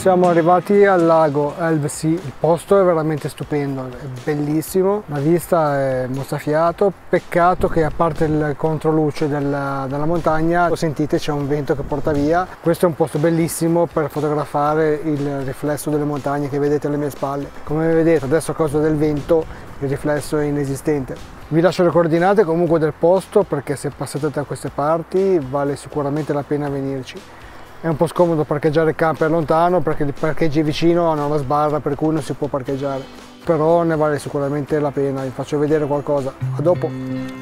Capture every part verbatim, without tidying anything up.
Siamo arrivati al lago Elvsee, il posto è veramente stupendo, è bellissimo, la vista è mozzafiato, peccato che a parte il controluce della, della montagna, lo sentite, c'è un vento che porta via. Questo è un posto bellissimo per fotografare il riflesso delle montagne che vedete alle mie spalle. Come vedete adesso a causa del vento il riflesso è inesistente. Vi lascio le coordinate comunque del posto perché se passate da queste parti vale sicuramente la pena venirci. È un po' scomodo parcheggiare il camper lontano perché i parcheggi vicino hanno la sbarra per cui non si può parcheggiare, però ne vale sicuramente la pena. Vi faccio vedere qualcosa. A dopo!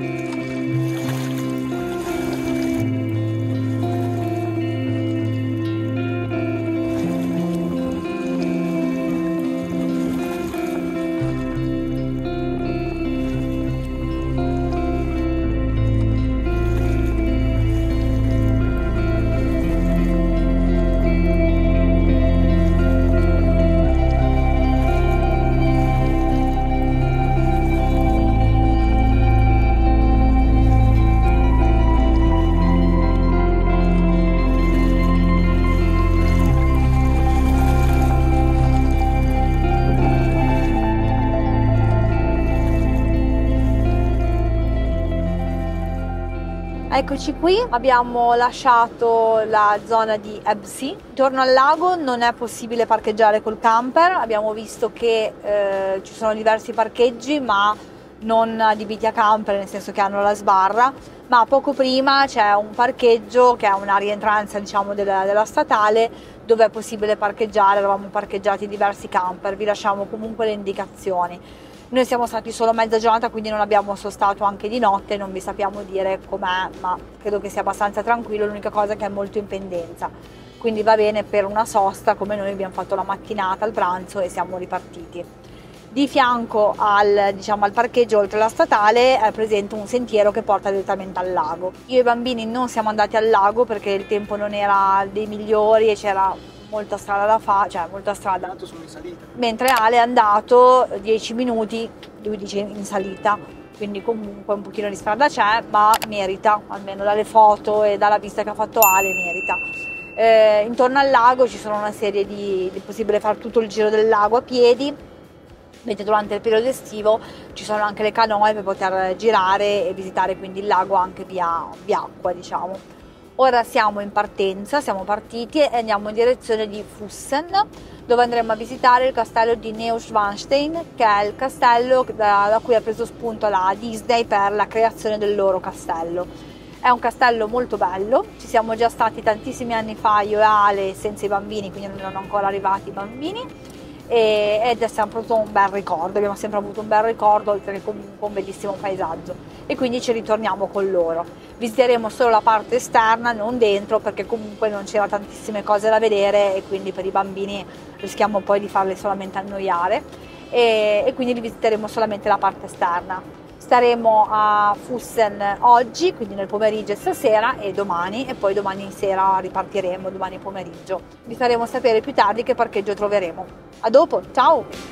Eccoci qui, abbiamo lasciato la zona di Elvsee. Intorno al lago non è possibile parcheggiare col camper, abbiamo visto che eh, ci sono diversi parcheggi ma non adibiti a camper, nel senso che hanno la sbarra, ma poco prima c'è un parcheggio che è una rientranza, diciamo, della, della statale dove è possibile parcheggiare. Eravamo parcheggiati diversi camper, vi lasciamo comunque le indicazioni. Noi siamo stati solo mezza giornata, quindi non abbiamo sostato anche di notte, non vi sappiamo dire com'è, ma credo che sia abbastanza tranquillo, l'unica cosa è che è molto in pendenza, quindi va bene per una sosta come noi abbiamo fatto la mattinata al pranzo e siamo ripartiti. Di fianco al, diciamo, al parcheggio oltre la statale è presente un sentiero che porta direttamente al lago. Io e i bambini non siamo andati al lago perché il tempo non era dei migliori e c'era molta strada da fare, cioè molta strada. Sono in salita. Mentre Ale è andato dieci minuti, lui dice in salita, quindi comunque un pochino di strada c'è, ma merita, almeno dalle foto e dalla vista che ha fatto Ale, merita. Eh, intorno al lago ci sono una serie di, di possibile fare tutto il giro del lago a piedi, mentre durante il periodo estivo ci sono anche le canoe per poter girare e visitare quindi il lago anche via, via acqua, diciamo. Ora siamo in partenza, siamo partiti e andiamo in direzione di Fussen, dove andremo a visitare il castello di Neuschwanstein, che è il castello da, da cui ha preso spunto la Disney per la creazione del loro castello. È un castello molto bello, ci siamo già stati tantissimi anni fa io e Ale senza i bambini, quindi non erano ancora arrivati i bambini, e, ed è sempre avuto un bel ricordo, abbiamo sempre avuto un bel ricordo, oltre che comunque un bellissimo paesaggio, e quindi ci ritorniamo con loro. Visiteremo solo la parte esterna, non dentro, perché comunque non c'era tantissime cose da vedere e quindi per i bambini rischiamo poi di farli solamente annoiare, e, e quindi li visiteremo solamente la parte esterna. Staremo a Fussen oggi, quindi nel pomeriggio e stasera, e domani, e poi domani sera ripartiremo, domani pomeriggio. Vi faremo sapere più tardi che parcheggio troveremo. A dopo, ciao!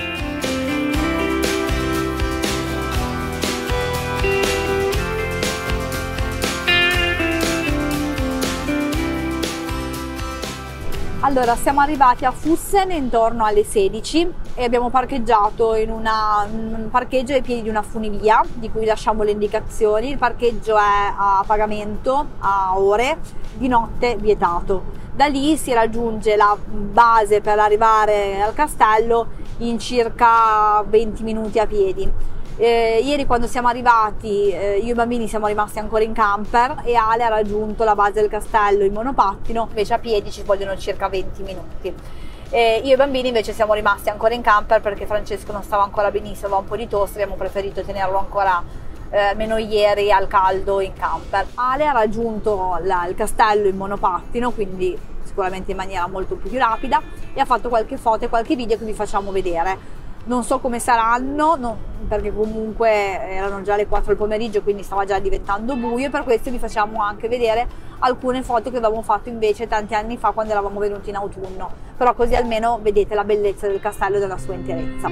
Allora, siamo arrivati a Fussen intorno alle sedici e abbiamo parcheggiato in una, un parcheggio ai piedi di una funivia di cui lasciamo le indicazioni. Il parcheggio è a pagamento, a ore, di notte vietato. Da lì si raggiunge la base per arrivare al castello in circa venti minuti a piedi. Eh, ieri quando siamo arrivati, eh, io e i bambini siamo rimasti ancora in camper e Ale ha raggiunto la base del castello in monopattino, invece a piedi ci vogliono circa venti minuti. Eh, io e i bambini invece siamo rimasti ancora in camper perché Francesco non stava ancora benissimo, aveva un po' di tosse, abbiamo preferito tenerlo ancora eh, meno ieri al caldo in camper. Ale ha raggiunto la, il castello in monopattino, quindi sicuramente in maniera molto più rapida, e ha fatto qualche foto e qualche video che vi facciamo vedere. Non so come saranno, no, perché comunque erano già le quattro del pomeriggio, quindi stava già diventando buio, e per questo vi facciamo anche vedere alcune foto che avevamo fatto invece tanti anni fa quando eravamo venuti in autunno, però così almeno vedete la bellezza del castello e della sua interezza.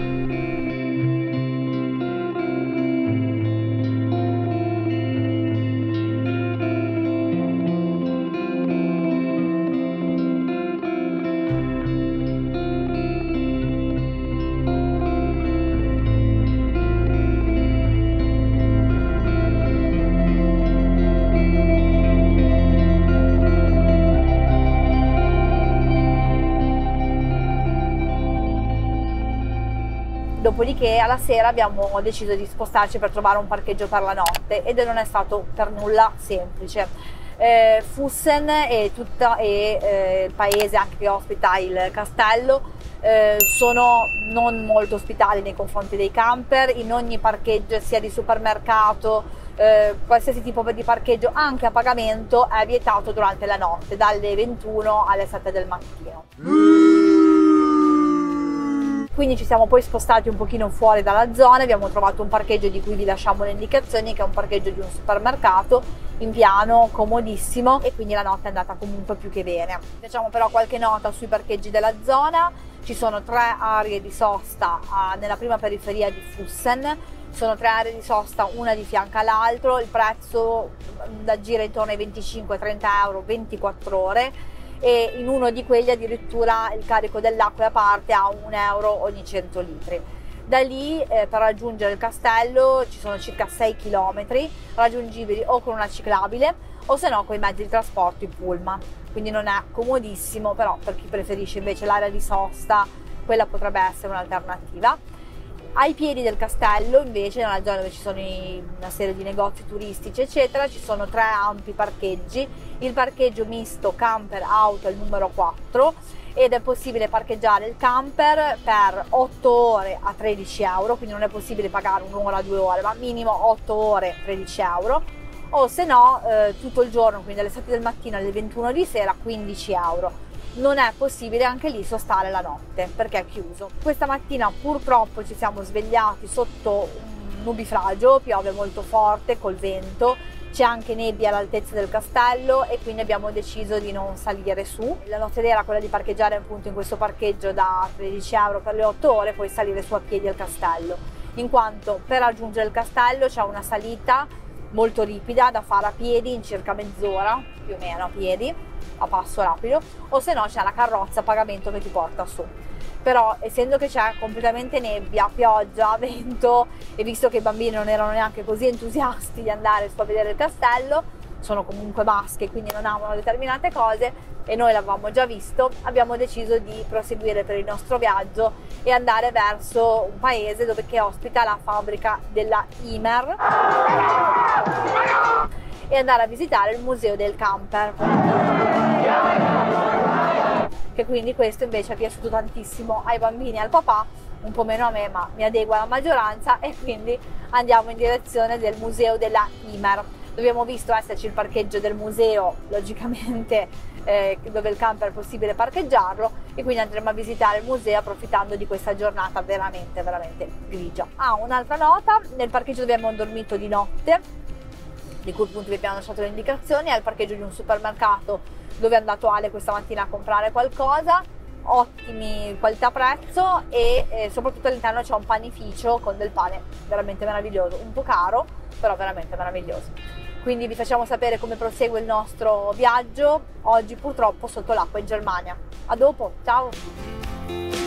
dopodiché alla sera abbiamo deciso di spostarci per trovare un parcheggio per la notte ed non è stato per nulla semplice. Eh, Fussen e, tutta, e eh, il paese anche che ospita il castello eh, sono non molto ospitali nei confronti dei camper. In ogni parcheggio, sia di supermercato, eh, qualsiasi tipo di parcheggio anche a pagamento, è vietato durante la notte dalle ventuno alle sette del mattino. Quindi ci siamo poi spostati un pochino fuori dalla zona, abbiamo trovato un parcheggio di cui vi lasciamo le indicazioni, che è un parcheggio di un supermercato in piano, comodissimo, e quindi la notte è andata comunque più che bene. Facciamo però qualche nota sui parcheggi della zona. Ci sono tre aree di sosta uh, nella prima periferia di Fussen, ci sono tre aree di sosta, una di fianco all'altro, il prezzo da gira intorno ai venticinque trenta euro ventiquattro ore, e in uno di quelli addirittura il carico dell'acqua è a parte a un euro ogni cento litri. Da lì eh, per raggiungere il castello ci sono circa sei chilometri, raggiungibili o con una ciclabile o se no con i mezzi di trasporto, i pullman. Quindi non è comodissimo, però per chi preferisce invece l'area di sosta, quella potrebbe essere un'alternativa. Ai piedi del castello invece, nella zona dove ci sono i, una serie di negozi turistici eccetera, ci sono tre ampi parcheggi. Il parcheggio misto camper auto è il numero quattro ed è possibile parcheggiare il camper per otto ore a tredici euro, quindi non è possibile pagare un'ora, due ore, ma minimo otto ore tredici euro, o se no eh, tutto il giorno, quindi dalle sette del mattino alle ventuno di sera quindici euro. Non è possibile anche lì sostare la notte perché è chiuso. Questa mattina purtroppo ci siamo svegliati sotto un nubifragio, piove molto forte col vento, c'è anche nebbia all'altezza del castello e quindi abbiamo deciso di non salire su. La nostra idea era quella di parcheggiare appunto in questo parcheggio da tredici euro per le otto ore e poi salire su a piedi al castello, in quanto per raggiungere il castello c'è una salita molto ripida da fare a piedi in circa mezz'ora, più o meno a piedi, a passo rapido, o se no c'è la carrozza a pagamento che ti porta su. Però essendo che c'è completamente nebbia, pioggia, vento, e visto che i bambini non erano neanche così entusiasti di andare su a vedere il castello, sono comunque maschi quindi non amano determinate cose e noi l'avevamo già visto, abbiamo deciso di proseguire per il nostro viaggio e andare verso un paese dove che ospita la fabbrica della Imer e andare a visitare il museo del camper, che quindi questo invece è piaciuto tantissimo ai bambini e al papà, un po' meno a me, ma mi adegua alla maggioranza, e quindi andiamo in direzione del museo della Imer. Abbiamo visto esserci il parcheggio del museo, logicamente eh, dove il camper è possibile parcheggiarlo, e quindi andremo a visitare il museo approfittando di questa giornata veramente veramente grigia. Ah, un'altra nota: nel parcheggio dove abbiamo dormito di notte, di cui appunto vi abbiamo lasciato le indicazioni, è il parcheggio di un supermercato dove è andato Ale questa mattina a comprare qualcosa, ottimi qualità-prezzo, e eh, soprattutto all'interno c'è un panificio con del pane veramente meraviglioso, un po' caro però veramente meraviglioso. Quindi vi facciamo sapere come prosegue il nostro viaggio, oggi purtroppo sotto l'acqua in Germania. A dopo, ciao!